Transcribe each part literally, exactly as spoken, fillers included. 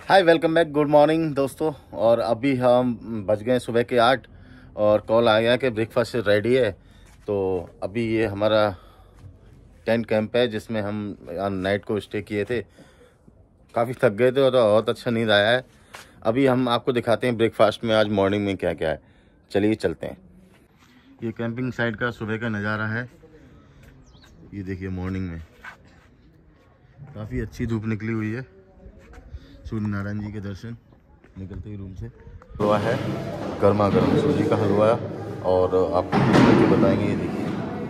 हाय, welcome back. Good morning दोस्तों। और अभी हम बज गए सुबह के आठ और कॉल आ गया कि ब्रेकफास्ट रेडी है। तो अभी ये हमारा टेंट कैंप है जिसमें हम नाइट को स्टे किए थे। काफ़ी थक गए थे और तो बहुत अच्छा नींद आया है। अभी हम आपको दिखाते हैं ब्रेकफास्ट में आज मॉर्निंग में क्या क्या है। चलिए चलते हैं। ये कैंपिंग साइट का सुबह का नज़ारा है। ये देखिए मॉर्निंग में काफ़ी अच्छी धूप निकली हुई है। सूर्य नारायण जी के दर्शन निकलते ही रूम से। हलवा है, गर्मा गर्म सूजी का हलवा, और आपको कुछ करके बताएंगे। ये देखिए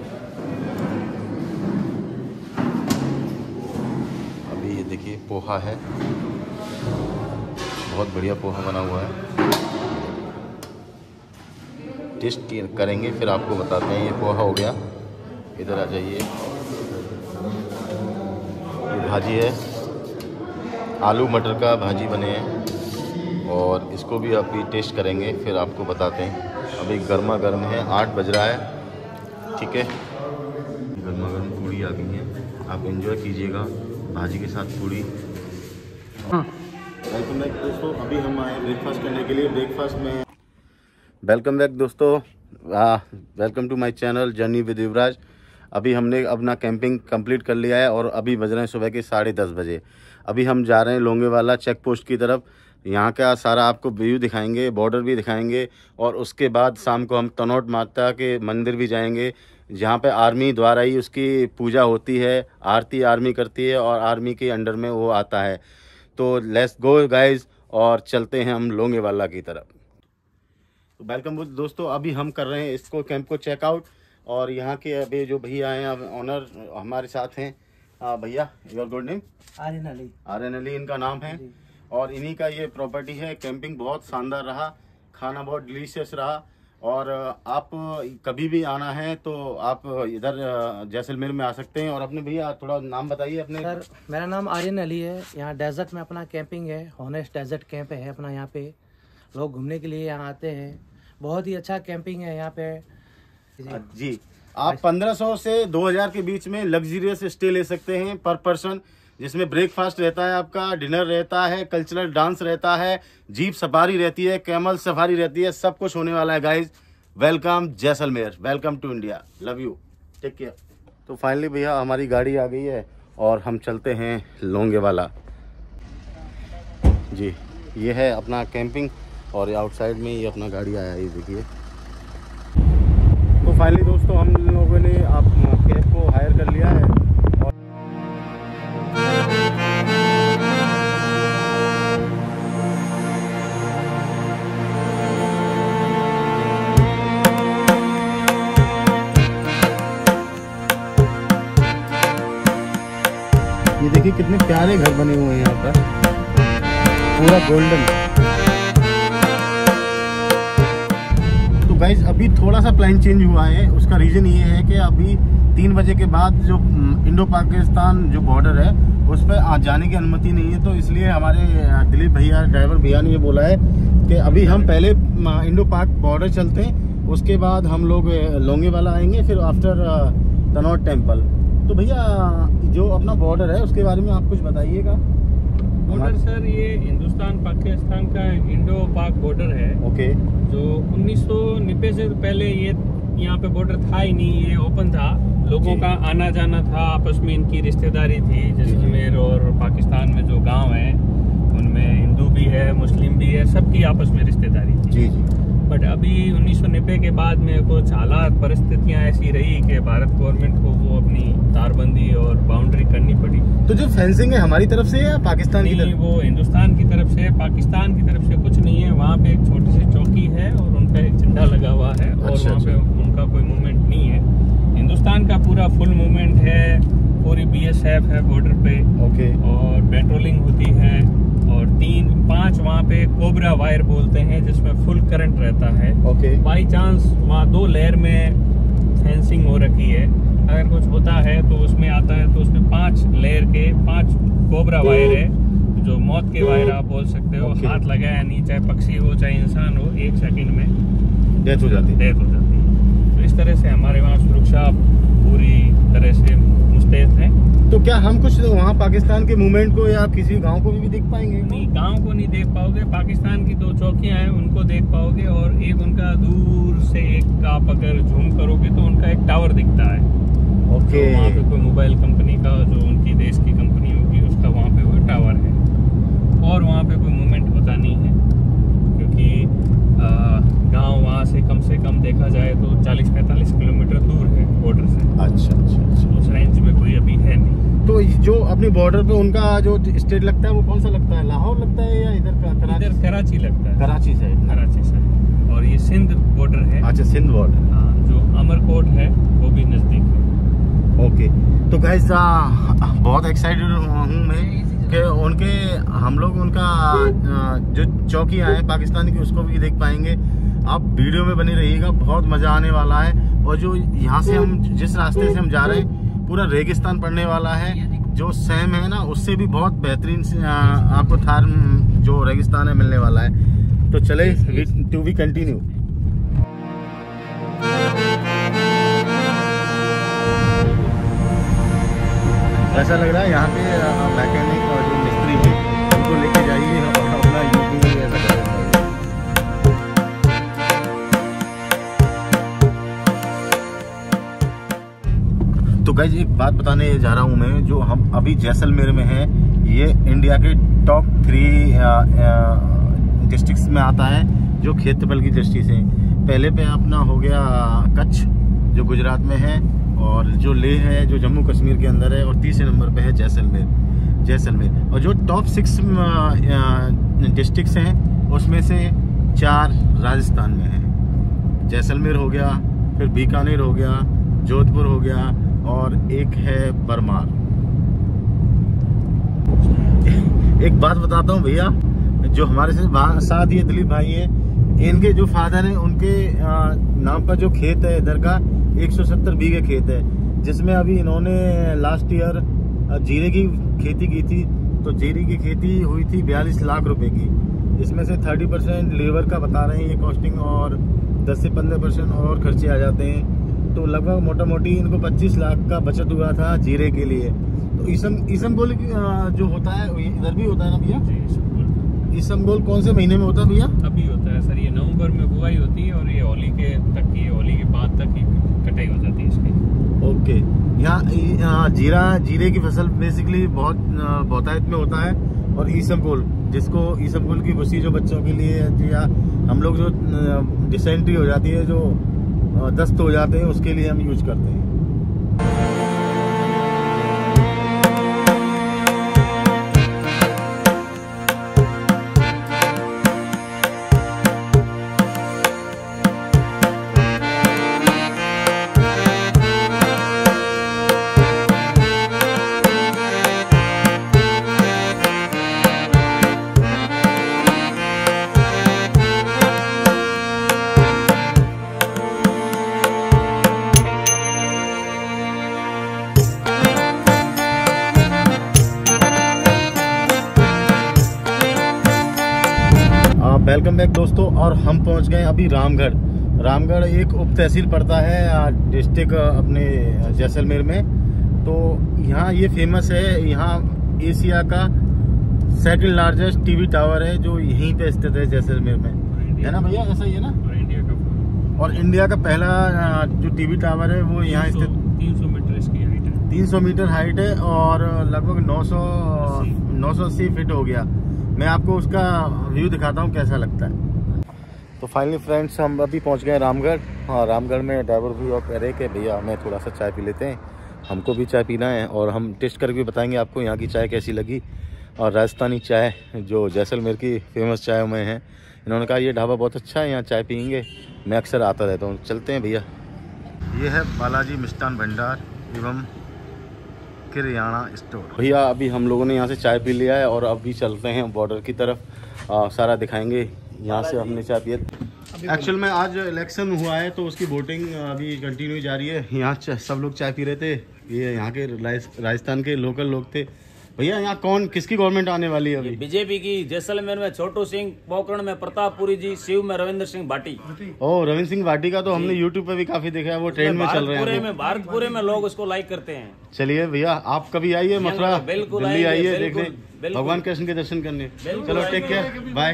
अभी ये देखिए पोहा है, बहुत बढ़िया पोहा बना हुआ है। टेस्ट करेंगे फिर आपको बताते हैं। ये पोहा हो गया, इधर आ जाइए। ये भाजी है, आलू मटर का भाजी बने हैं, और इसको भी अभी टेस्ट करेंगे फिर आपको बताते हैं। अभी गर्मा गर्म है, आठ बज रहा है, ठीक है। गर्मा गर्म पूड़ी आ गई है, आप एंजॉय कीजिएगा भाजी के साथ पूड़ी। वेलकम बैक दोस्तों, अभी हम आए ब्रेकफास्ट करने के लिए। ब्रेकफास्ट में वेलकम बैक दोस्तों, welcome to my channel journey with Yuvraj. अभी हमने अपना कैंपिंग कंप्लीट कर लिया है और अभी बज रहे हैं सुबह के साढ़े दस बजे। अभी हम जा रहे हैं लोंगेवाला चेक पोस्ट की तरफ। यहाँ का सारा आपको व्यू दिखाएंगे, बॉर्डर भी दिखाएंगे, और उसके बाद शाम को हम तनोट माता के मंदिर भी जाएंगे, जहाँ पे आर्मी द्वारा ही उसकी पूजा होती है, आरती आर्मी करती है और आर्मी के अंडर में वो आता है। तो लेट्स गो गाइज, और चलते हैं हम लोंगेवाला की तरफ। तो वेलकम दोस्तों, अभी हम कर रहे हैं इसको कैंप को चेकआउट, और यहाँ के अभी जो भैया हैं ऑनर हमारे साथ हैं। भैया, your good name? Aryan Ali. Aryan Ali इनका नाम है, और इन्हीं का ये प्रॉपर्टी है। कैंपिंग बहुत शानदार रहा, खाना बहुत डिलीशियस रहा, और आप कभी भी आना है तो आप इधर जैसलमेर में आ सकते हैं। और अपने भैया थोड़ा नाम बताइए अपने। सर, मेरा नाम आर्यन अली है। यहाँ डेजर्ट में अपना कैंपिंग है, हॉनेस्ट डेजर्ट कैंप है अपना। यहाँ पे लोग घूमने के लिए यहाँ आते हैं। बहुत ही अच्छा कैंपिंग है यहाँ पे जी। आप पंद्रह सौ से दो हज़ार के बीच में लग्जरियस स्टे ले सकते हैं पर पर्सन, जिसमें ब्रेकफास्ट रहता है, आपका डिनर रहता है, कल्चरल डांस रहता है, जीप सफारी रहती है, कैमल सफारी रहती है। सब कुछ होने वाला है guys. Welcome Jaisalmer, welcome to India, love you, take care. तो फाइनली भैया हमारी गाड़ी आ गई है और हम चलते हैं लोंगेवाला जी। ये है अपना कैंपिंग, और आउटसाइड में ये अपना गाड़ी आया है, ये देखिए। तो फाइनली दोस्तों हम लोगों ने आप कैब को हायर कर लिया है, और ये देखिए कितने प्यारे घर बने हुए हैं यहाँ पर, पूरा गोल्डन। गाइज अभी थोड़ा सा प्लान चेंज हुआ है। उसका रीज़न ये है कि अभी तीन बजे के बाद जो इंडो पाकिस्तान जो बॉर्डर है उस पर जाने की अनुमति नहीं है। तो इसलिए हमारे दिलीप भैया, ड्राइवर भैया ने ये बोला है कि अभी हम पहले इंडो पाक बॉर्डर चलते हैं, उसके बाद हम लोग लोंगेवाला आएंगे, फिर आफ्टर तनोट टेम्पल। तो भैया जो अपना बॉर्डर है उसके बारे में आप कुछ बताइएगा। बॉर्डर सर, ये हिंदुस्तान पाकिस्तान का इंडो पाक बॉर्डर है। ओके। जो उन्नीस सौ नब्बे से पहले ये यहाँ पे बॉर्डर था ही नहीं, ये ओपन था। लोगों का आना जाना था, आपस में इनकी रिश्तेदारी थी। जैसलमेर और पाकिस्तान में जो गांव है उनमें हिंदू भी है, मुस्लिम भी है, सबकी आपस में रिश्तेदारी थी। जी जी। बट अभी उन्नीस सौ नब्बे के बाद में कुछ हालात, परिस्थितियां ऐसी रही कि भारत गवर्नमेंट को वो अपनी तारबंदी और बाउंड्री करनी पड़ी। तो जो फेंसिंग है हमारी तरफ से या पाकिस्तान की तरफ? वो हिंदुस्तान की तरफ से, पाकिस्तान की तरफ से कुछ नहीं है। वहाँ पे एक छोटी सी चौकी है और उन पे झंडा लगा हुआ है, और अच्छा, वहाँ पे अच्छा। उनका कोई मूवमेंट नहीं है। हिंदुस्तान का पूरा फुल मूवमेंट है, पूरी बी एस एफ है बॉर्डर पे। ओके। और पेट्रोलिंग होती है, और तीन पांच वहाँ पे कोबरा वायर बोलते हैं जिसमें फुल करंट रहता है। ओके। बाई चांस वहाँ दो लेयर में फेंसिंग हो रखी है, अगर कुछ होता है तो उसमें आता है, तो उसमें पांच लेयर के पांच कोबरा वायर है, जो मौत के वायर आप बोल सकते हो। okay. हाथ लगाया नहीं, चाहे पक्षी हो चाहे इंसान हो, एक सेकंड में डेथ हो जाती है डेथ हो जाती है। तो इस तरह से हमारे वहाँ सुरक्षा पूरी तरह से मुस्तैद है। तो क्या हम कुछ वहाँ पाकिस्तान के मूवमेंट को या किसी गांव को भी, भी देख पाएंगे? नहीं, गांव को नहीं देख पाओगे। पाकिस्तान की दो चौकियां हैं उनको देख पाओगे, और एक उनका दूर से एक आप अगर झूम करोगे तो उनका एक टावर दिखता है। ओके। तो वहाँ पे कोई मोबाइल कंपनी का, जो उनकी देश की कंपनी होगी, उसका वहाँ पे वो टावर है। और वहाँ पे कोई मूवमेंट होता नहीं है, क्योंकि गांव वहाँ से कम से कम देखा जाए तो चालीस पैंतालीस किलोमीटर दूर है बॉर्डर से। अच्छा अच्छा अच्छा। उस रेंज में कोई अभी है नहीं। तो जो अपने बॉर्डर पे उनका जो स्टेट लगता है वो कौन सा लगता है? लाहौर लगता है या इधर का कराची? इधर कराची लगता है। कराची से। कराची से। और ये सिंध बॉर्डर है। अच्छा, सिंध बॉर्डर। हाँ, जो अमरकोट है वो भी नजदीक है। ओके। तो गाइस बहुत एक्साइटेड हूँ मैं कि उनके हम लोग उनका जो चौकियाँ हैं पाकिस्तान की उसको भी देख पाएंगे। आप वीडियो में बने रहिएगा, बहुत मज़ा आने वाला है। और जो यहाँ से हम जिस रास्ते से हम जा रहे हैं पूरा रेगिस्तान पड़ने वाला है। जो सैम है ना उससे भी बहुत बेहतरीन से आपको थार जो रेगिस्तान है मिलने वाला है। तो चले टू बी कंटिन्यू। ऐसा लग रहा है यहाँ पे मैकेनिक और जो मिस्त्री है उनको लेके जाइए और अपना यूपी में ऐसा करें। तो गाइस एक बात बताने जा रहा हूँ मैं, जो हम अभी जैसलमेर में हैं, ये इंडिया के टॉप थ्री डिस्ट्रिक्ट्स में आता है जो खेतबल की दृष्टि से। पहले पे अपना हो गया कच्छ जो गुजरात में है, और जो लेह है जो जम्मू कश्मीर के अंदर है, और तीसरे नंबर पे है जैसलमेर। जैसलमेर और जो टॉप सिक्स डिस्ट्रिक्ट्स हैं उसमें से चार राजस्थान में है। जैसलमेर हो गया, फिर बीकानेर हो गया, जोधपुर हो गया, और एक है बरमार। एक बात बताता हूँ भैया, जो हमारे साथ ये दिलीप भाई हैं, इनके जो फादर हैं उनके नाम पर जो खेत है इधर का एक सौ सत्तर बीघे खेत है, जिसमें अभी इन्होंने लास्ट ईयर जीरे की खेती की थी। तो जीरे की खेती हुई थी बयालीस लाख रुपए की। इसमें से तीस परसेंट लेबर का बता रहे हैं ये कॉस्टिंग, और दस से पंद्रह परसेंट और खर्चे आ जाते हैं। तो लगभग मोटा मोटी इनको पच्चीस लाख का बचत हुआ था जीरे के लिए। तो इसम इसमगोल जो होता है इधर भी होता है ना भैया? इसमगोल कौन से महीने में होता है भैया? अभी होता है सर, ये नवंबर में बुआई होती है और ये होली के तक की होली के बाद तक की कटाई हो जाती है इसकी। ओके। यहाँ जीरा जीरे की फसल बेसिकली बहुत बहुतायत में होता है, और इसमगोल जिसको इसमगोल की भूसी जो बच्चों के लिए, या हम लोग जो डिसेंट्री हो जाती है, जो दस्त हो जाते हैं, उसके लिए हम यूज करते हैं। वेलकम बैक दोस्तों। और हम पहुंच गए अभी रामगढ़। रामगढ़ एक उप तहसील पड़ता है डिस्ट्रिक्ट अपने जैसलमेर में। तो यहाँ ये फेमस है, यहाँ एशिया का सेकंड लार्जेस्ट टीवी टावर है जो यहीं पे स्थित है जैसलमेर में, है ना भैया? ऐसा ही है ना? और इंडिया का और इंडिया का पहला जो टीवी टावर है वो यहाँ स्थित तीन सौ मीटर इसकी हाइट है। तीन सौ मीटर हाइट है और लगभग नौ सौ नौ सौ अस्सी फीट हो गया। मैं आपको उसका व्यू दिखाता हूँ कैसा लगता है। तो फाइनली फ्रेंड्स हम अभी पहुँच गए रामगढ़। हाँ, रामगढ़ में ड्राइवर भी और कह रहे कि भैया हमें थोड़ा सा चाय पी लेते हैं, हमको भी चाय पीना है, और हम टेस्ट करके भी बताएंगे आपको यहाँ की चाय कैसी लगी। और राजस्थानी चाय जो जैसलमेर की फेमस चाय में है, इन्होंने कहा ये ढाबा बहुत अच्छा है, यहाँ चाय पियेंगे, मैं अक्सर आता रहता हूँ। चलते हैं भैया। ये है बालाजी मिष्ठान भंडार एवं किरियाना स्टोर। भैया अभी हम लोगों ने यहाँ से चाय पी लिया है और अभी चलते हैं बॉर्डर की तरफ। आ, सारा दिखाएंगे यहाँ से हमने चाय पिया। एक्चुअल में आज इलेक्शन हुआ है तो उसकी वोटिंग अभी कंटिन्यू जा रही है। यहाँ सब लोग चाय पी रहे थे, ये यहाँ के राजस्थान के लोकल लोग थे भैया यहाँ कौन किसकी गवर्नमेंट आने वाली है अभी? बीजेपी की। जैसलमेर में छोटू सिंह, पोखरण में प्रतापपुरी जी, शिव में रविंद्र सिंह भाटी। ओ रविंद्र सिंह भाटी का तो हमने यूट्यूब पे भी काफी देखा है, वो ट्रेंड में चल रहे हैं पूरे में, भारत पूरे में लोग उसको लाइक करते हैं। चलिए भैया आप कभी आइए मथुरा, बिल्कुल दिल्ली आइए बिल्कुल, देखने बिल्कुल। भगवान कृष्ण के दर्शन करने। बिल्कुल चलो टेक केयर, बाय।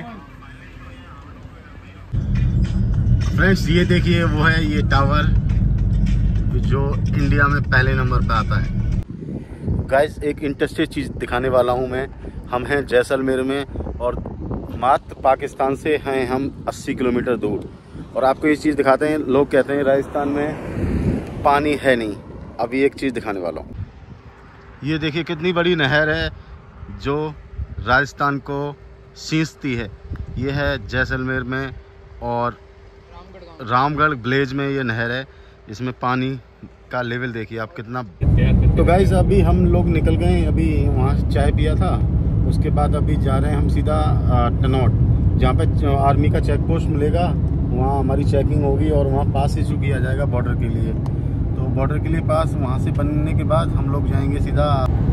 फ्रेंड्स ये देखिए वो है ये टावर जो इंडिया में पहले नंबर पे आता है। गाइस एक इंटरेस्टिंग चीज़ दिखाने वाला हूँ मैं। हम हैं जैसलमेर में और मात्र पाकिस्तान से हैं हम अस्सी किलोमीटर दूर। और आपको ये चीज़ दिखाते हैं, लोग कहते हैं राजस्थान में पानी है नहीं। अभी एक चीज़ दिखाने वाला हूँ। ये देखिए कितनी बड़ी नहर है जो राजस्थान को सींचती है। ये है जैसलमेर में और रामगढ़ विलेज में ये नहर है। इसमें पानी का लेवल देखिए आप कितना। तो गाइस अभी हम लोग निकल गए, अभी वहाँ चाय पिया था, उसके बाद अभी जा रहे हैं हम सीधा टनौट, जहाँ पे आर्मी का चेक पोस्ट मिलेगा। वहाँ हमारी चेकिंग होगी और वहाँ पास इशू किया जाएगा बॉर्डर के लिए। तो बॉर्डर के लिए पास वहाँ से बनने के बाद हम लोग जाएंगे सीधा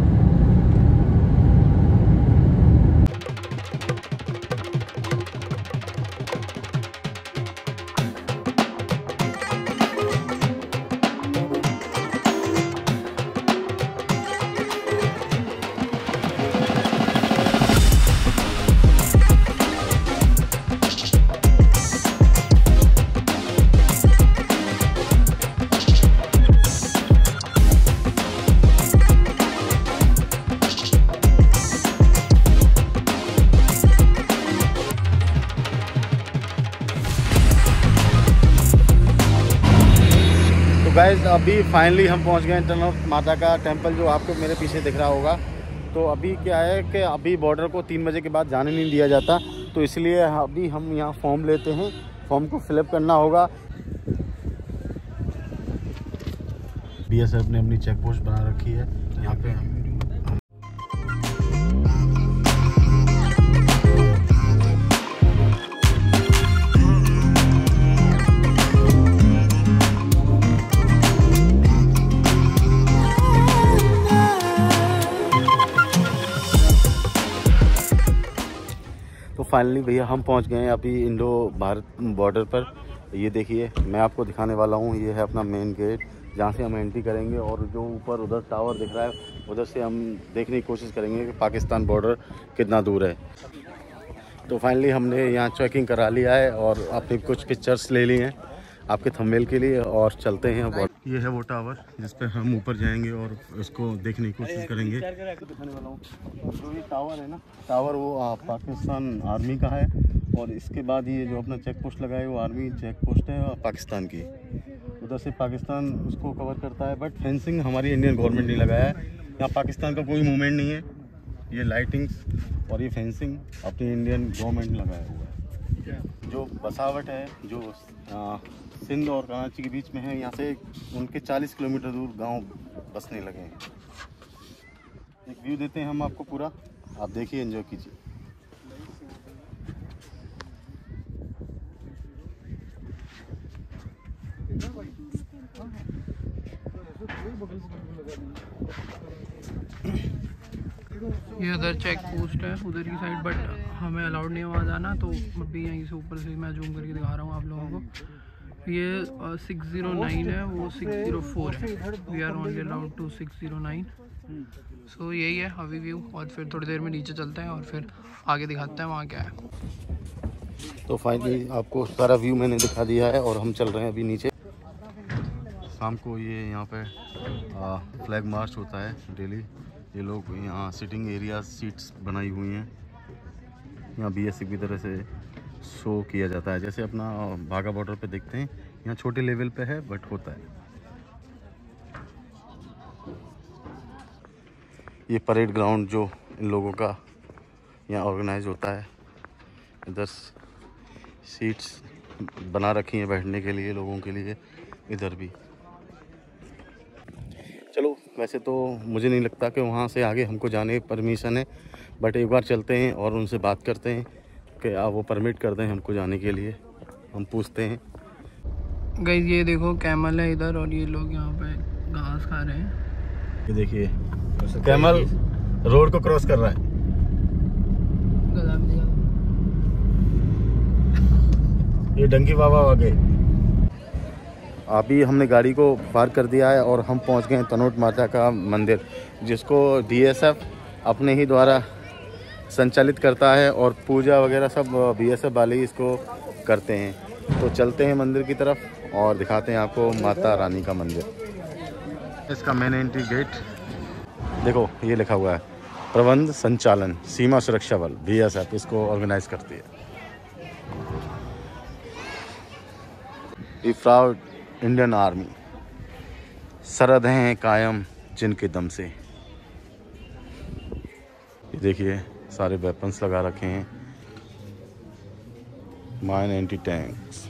गाइस। अभी फाइनली हम पहुंच गए टनौट माता का टेंपल जो आपको मेरे पीछे दिख रहा होगा। तो अभी क्या है कि अभी बॉर्डर को तीन बजे के बाद जाने नहीं दिया जाता, तो इसलिए अभी हम यहाँ फॉर्म लेते हैं। फॉर्म को फिलअप करना होगा। बीएसएफ ने अपनी चेक पोस्ट बना रखी है यहाँ पे। तो फाइनली भैया हम पहुंच गए हैं अभी इंडो भारत बॉर्डर पर। ये देखिए मैं आपको दिखाने वाला हूं, ये है अपना मेन गेट जहां से हम एंट्री करेंगे। और जो ऊपर उधर टावर दिख रहा है उधर से हम देखने की कोशिश करेंगे कि पाकिस्तान बॉर्डर कितना दूर है। तो फाइनली हमने यहाँ चेकिंग करा लिया है और अपनी कुछ पिक्चर्स ले ली हैं आपके थंबनेल के लिए और चलते हैं। ये है वो टावर जिस पे हम ऊपर जाएंगे और उसको देखने की कोशिश करेंगे। दिखाने वाला हूँ जो ये टावर है ना, टावर वो आ, पाकिस्तान आर्मी का है। और इसके बाद ये जो अपना चेक पोस्ट लगा है वो आर्मी चेक पोस्ट है पाकिस्तान की। उधर से पाकिस्तान उसको कवर करता है, बट फेंसिंग हमारी इंडियन गवर्नमेंट ने लगाया है। यहाँ पाकिस्तान का कोई मूवमेंट नहीं है। ये लाइटिंग्स और ये फेंसिंग अपनी इंडियन गवर्नमेंट ने लगाया हुआ है। जो बसावट है जो आ, सिंध और कराची के बीच में है, यहाँ से उनके चालीस किलोमीटर दूर गांव बसने लगे हैं। एक व्यू देते हैं हम आपको पूरा, आप देखिए एंजॉय कीजिए। ये उधर चेक पोस्ट है उधर की साइड, बट हमें अलाउड नहीं है वहाँ जाना। तो अभी यहीं से ऊपर से मैं जूम करके दिखा रहा हूँ आप लोगों को। ये सिक्स ज़ीरो नाइन है, वो सिक्स ज़ीरो फोर है। We are only allowed to six zero nine. So यही है अभी व्यू, और फिर थोड़ी देर में नीचे चलते हैं और फिर आगे दिखाते हैं वहाँ क्या है। तो फाइनली आपको सारा व्यू मैंने दिखा दिया है और हम चल रहे हैं अभी नीचे। शाम को ये यहाँ पे फ्लैग मार्च होता है डेली। ये लोग यहाँ सिटिंग एरिया सीट्स बनाई हुई हैं। यहाँ बीएसएफ की तरह से शो किया जाता है, जैसे अपना बाघा बॉर्डर पे देखते हैं। यहाँ छोटे लेवल पे है बट होता है। ये परेड ग्राउंड जो इन लोगों का यहाँ ऑर्गेनाइज होता है। इधर सीट्स बना रखी हैं बैठने के लिए लोगों के लिए, इधर भी। चलो वैसे तो मुझे नहीं लगता कि वहाँ से आगे हमको जाने की परमिशन है, बट एक बार चलते हैं और उनसे बात करते हैं कि आप वो परमिट कर दें हमको जाने के लिए। हम पूछते हैं। गाइस ये देखो कैमल है इधर और ये लोग यहाँ पे घास खा रहे हैं। ये देखिए कैमल रोड को क्रॉस कर रहा है। ये डंकी बाबा आ गए। अभी हमने गाड़ी को पार्क कर दिया है और हम पहुंच गए तनोट माता का मंदिर, जिसको बीएसएफ अपने ही द्वारा संचालित करता है और पूजा वगैरह सब बीएसएफ वाले ही इसको करते हैं। तो चलते हैं मंदिर की तरफ और दिखाते हैं आपको माता रानी का मंदिर। इसका मेन एंट्री गेट देखो, ये लिखा हुआ है प्रबंध संचालन सीमा सुरक्षा बल बीएसएफ इसको ऑर्गेनाइज करती है। प्राउड इंडियन आर्मी, सरहद हैं कायम जिनके दम से। ये देखिए सारे वेपन्स लगा रखे हैं, माइन एंटी टैंक्स।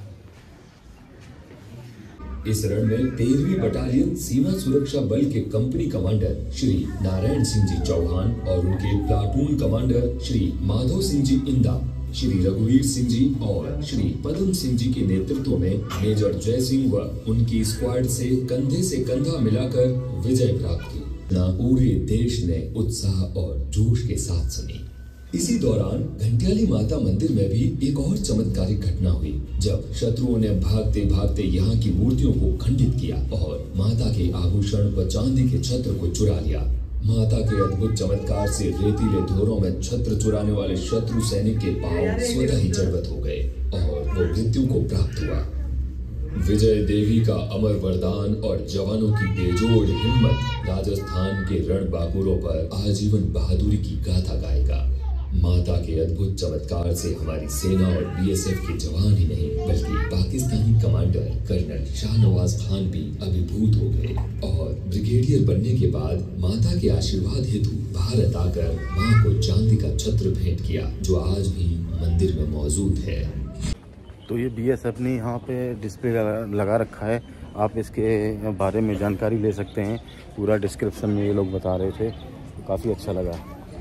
इस रण में तेरहवीं बटालियन सीमा सुरक्षा बल के कंपनी कमांडर श्री नारायण सिंह जी चौहान और उनके प्लाटून कमांडर श्री माधव सिंह जी इंदा, श्री रघुवीर सिंह जी और श्री पदम सिंह जी के नेतृत्व में मेजर जय सिंह व उनकी स्क्वाड से कंधे से कंधा मिलाकर विजय प्राप्त की। ना पूरे देश ने उत्साह और जोश के साथ सुनी। इसी दौरान घंटियाली माता मंदिर में भी एक और चमत्कारिक घटना हुई, जब शत्रुओं ने भागते भागते यहाँ की मूर्तियों को खंडित किया और माता के आभूषण व चांदी के छत्र को चुरा लिया। माता के अद्भुत चमत्कार से रेतीले धोरों में छत्र चुराने वाले शत्रु सैनिक के पांव स्वतः ही जड़वत हो गए और वो मृत्यु को प्राप्त हुआ। विजय देवी का अमर वरदान और जवानों की बेजोड़ हिम्मत राजस्थान के रण बाकुरों पर आजीवन बहादुरी की गाथा गाएगा। माता के अद्भुत चमत्कार से हमारी सेना और बीएसएफ के जवान ही नहीं बल्कि पाकिस्तानी कमांडर कर्नल शाहनवाज खान भी अभिभूत हो गए और ब्रिगेडियर बनने के बाद माता के आशीर्वाद हेतु भारत आकर मां को चांदी का छत्र भेंट किया, जो आज भी मंदिर में मौजूद है। तो ये बीएसएफ ने यहाँ पे डिस्प्ले लगा रखा है, आप इसके बारे में जानकारी ले सकते हैं। पूरा डिस्क्रिप्शन में ये लोग बता रहे थे, काफ़ी अच्छा लगा।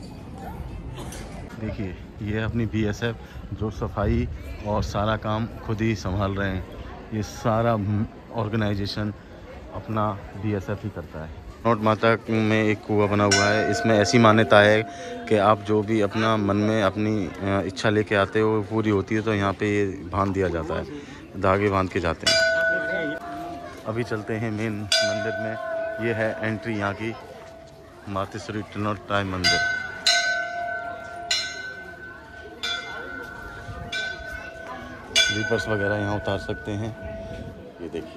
देखिए ये अपनी बीएसएफ जो सफाई और सारा काम खुद ही संभाल रहे हैं। ये सारा ऑर्गेनाइजेशन अपना बीएसएफ ही करता है। तनोट माता में एक कुआं बना हुआ है, इसमें ऐसी मान्यता है कि आप जो भी अपना मन में अपनी इच्छा लेके आते हो पूरी होती है, तो यहाँ पे ये बांध दिया जाता है, धागे बांध के जाते हैं। अभी चलते हैं मेन मंदिर में। ये है एंट्री यहाँ की मातेश्वरी तनोट राय मंदिर। स्लीपर्स वगैरह यहाँ उतार सकते हैं। ये देखिए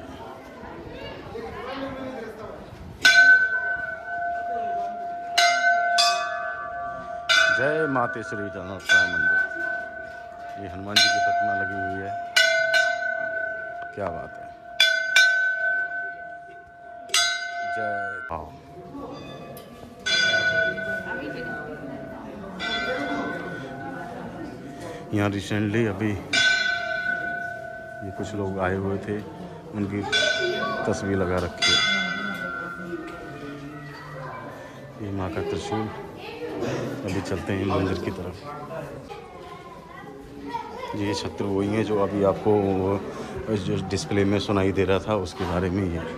जय मातेश्वरी तनोट राय मंदिर। ये हनुमान जी की प्रतिमा लगी हुई है, क्या बात है। जय हाँ यहाँ रिसेंटली अभी ये कुछ लोग आए हुए थे, उनकी तस्वीर लगा रखी है। ये माँ का त्रिशूल। अभी चलते हैं मंदिर की तरफ। ये शत्रु वही हैं जो अभी आपको जो डिस्प्ले में सुनाई दे रहा था, उसके बारे में ये।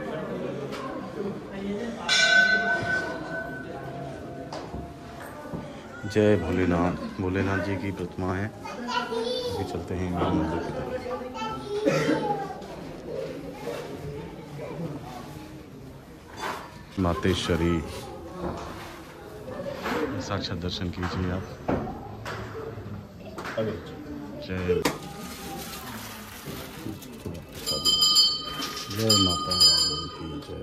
जय भोलेनाथ, भोलेनाथ जी की प्रतिमा है। अभी चलते हैं मंदिर की तरफ। मातेश्वरी साक्षात दर्शन कीजिए आप। जय जय माता रानी की जय।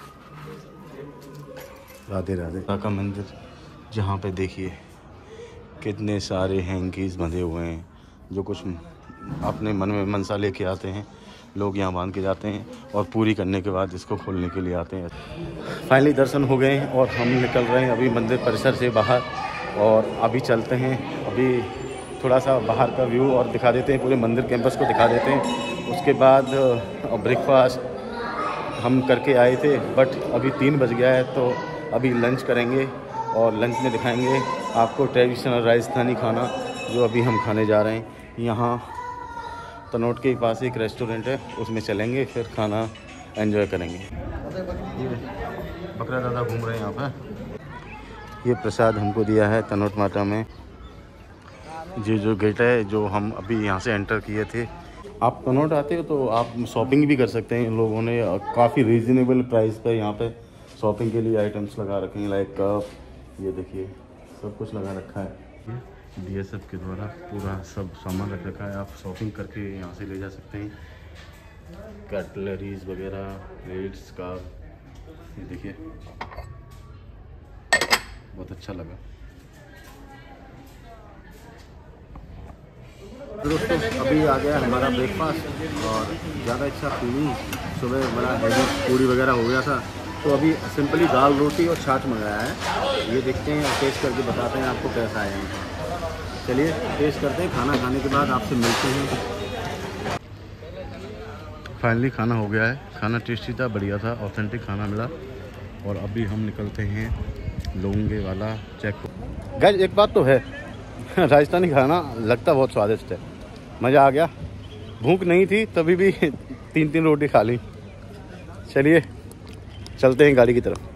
राधे राधे। का मंदिर जहाँ पे देखिए कितने सारे हैंकीज बंधे हुए हैं, जो कुछ अपने मन में मनसा लेके आते हैं लोग यहाँ बांध के जाते हैं और पूरी करने के बाद इसको खोलने के लिए आते हैं। फाइनली दर्शन हो गए हैं और हम निकल रहे हैं अभी मंदिर परिसर से बाहर, और अभी चलते हैं। अभी थोड़ा सा बाहर का व्यू और दिखा देते हैं, पूरे मंदिर कैंपस को दिखा देते हैं। उसके बाद ब्रेकफास्ट हम करके आए थे, बट अभी तीन बज गया है, तो अभी लंच करेंगे और लंच में दिखाएंगे आपको ट्रेडिशनल राजस्थानी खाना जो अभी हम खाने जा रहे हैं। यहाँ तनोट के पास एक रेस्टोरेंट है, उसमें चलेंगे, फिर खाना एंजॉय करेंगे। बकरा दादा घूम रहे हैं यहाँ पर। ये प्रसाद हमको दिया है तनोट माता में। ये जो गेट है जो हम अभी यहाँ से एंटर किए थे। आप तनोट आते हो तो आप शॉपिंग भी कर सकते हैं। इन लोगों ने काफ़ी रीज़नेबल प्राइस पे यहाँ पे शॉपिंग के लिए आइटम्स लगा रखे हैं, लाइक कप, ये देखिए सब कुछ लगा रखा है। बी एस एफ के द्वारा पूरा सब सामान रख रखा है, आप शॉपिंग करके यहाँ से ले जा सकते हैं। कटलरीज वगैरह, प्लेट्स का, ये देखिए बहुत अच्छा लगा। दोस्तों अभी आ गया हमारा ब्रेकफास्ट और ज़्यादा इच्छा थी नहीं, सुबह बड़ा हैवी पूरी वगैरह हो गया था, तो अभी सिंपली दाल रोटी और छाछ मंगाया है। ये देखते हैं और टेस्ट करके बताते हैं आपको कैसा है। चलिए टेस्ट करते हैं, खाना खाने के बाद आपसे मिलते हैं। फाइनली खाना हो गया है, खाना टेस्टी था, बढ़िया था, ऑथेंटिक खाना मिला। और अभी हम निकलते हैं लोंगे वाला चेक। गाइस एक बात तो है, राजस्थानी खाना लगता बहुत स्वादिष्ट है, मज़ा आ गया। भूख नहीं थी तभी भी तीन तीन रोटी खा ली। चलिए चलते हैं गाड़ी की तरफ।